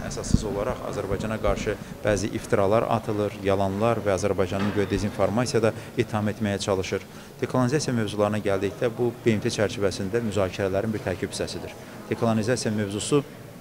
əsassız olaraq Azərbaycana qarşı bəzi iftiralar atılır, yalanlar və Azərbaycanın güya dezinformasiyada itham etməyə çalışır. Dekolonizasiya mövzularına gəldikdə bu BMT çərçivəsində müzakirələrin bir tərkib hissəsidir. Dekolonizasiya mövzusu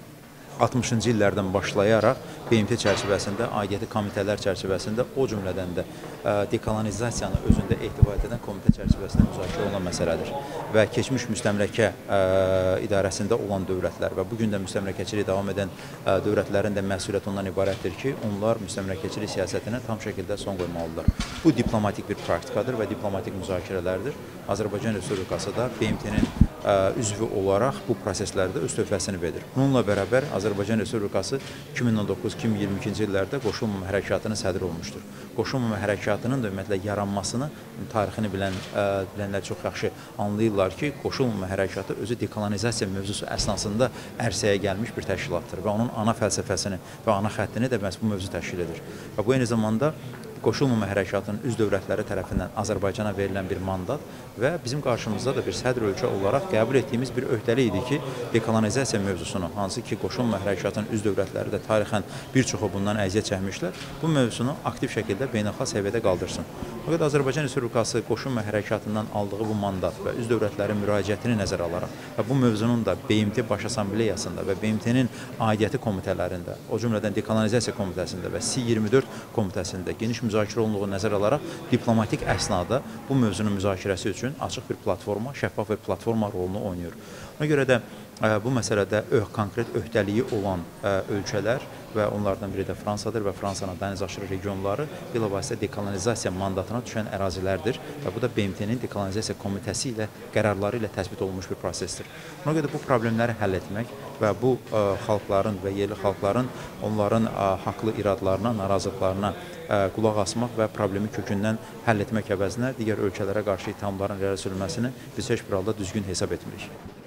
60-cı illərdən başlayaraq BMT çərçivəsində, aidiyyəti komitələr çərçivəsində, o cümlədən də dekolonizasiyanı özündə ehtiva edən komitə çərçivəsində müzakirə olunan məsələdir. Və keçmiş müstəmləkə idarəsində olan dövlətlər və bugün də müstəmləkəçiliyi davam edən dövlətlərin də məsuliyyəti ondan ibarətdir ki, onlar müstəmləkəçilik siyasətinə tam şəkildə son qoymalıdırlar. Bu diplomatik bir praktikadır və diplomatik müzakirələrdir. Azərbaycan Respublikası da BMT-nin üzvü olaraq bu proseslərdə öz töhfəsini verir. Bununla bərabər Azərbaycan Respublikası 2019-2022-ci illərdə qoşulmama hərəkatının sədri olmuşdur. Qoşulmama hərəkatının da ümumiyyətlə yaranmasını, tarixini bilənlər çox yaxşı anlayırlar ki, qoşulmama hərəkatı özü dekolonizasiya mövzusu əsnasında ərsəyə gəlmiş bir təşkilatdır və onun ana fəlsəfəsini və ana xəttini də məhz bu mövzu təşkil edir. Və bu eyni zamanda qoşulmama hərəkatının üz dövlətləri tərəfindən Azərbaycana verilən bir mandat və bizim qarşımızda da bir sədr ölkə olaraq qəbul etdiyimiz bir öhdəlik idi ki, dekolonizasiya mövzusunu, hansı ki, qoşulmama hərəkatının üz dövlətləri də tarixən bir çoxu bundan əziyyət çəkmişlər, bu mövzusunu aktiv şəkildə beynəlxalq səviyyədə qaldırsın. Fakat Azərbaycan Respublikası qoşulmama hərəkatından aldığı bu mandat və üz dövlətlərin müraciətini nəzərə alaraq və bu mövzunun da BMT Baş Assambleyasında və BMT-nin aidiyyəti komitələrində, o cümlədən dekolonizasiya komitəsində və C24 komitəsində geniş müzakirə olunduğu nəzərə alaraq diplomatik əsnada bu mövzunun müzakirəsi üçün açıq bir platforma, şəffaf bir platforma rolunu oynayır. Ona görə də bu məsələdə konkret öhdəliyi olan ölkələr və onlardan biri də Fransadır və Fransanın dənizaşırı regionları bilavasitə dekolonizasiya mandatına düşən ərazilərdir və bu da BMT-nin dekolonizasiya komitəsi ilə qərarları ilə təsbit olunmuş bir prosesdir. Ona görə də bu problemləri həll etmək və bu xalqların və yerli xalqların onların haqlı iradlarına, narazılıqlarına qulaq asmaq və problemi kökündən həll etmək əvəzinə digər ölkələrə qarşı ittihamların irəli sürülməsini biz heç bir halda düzgün hesab etmirik.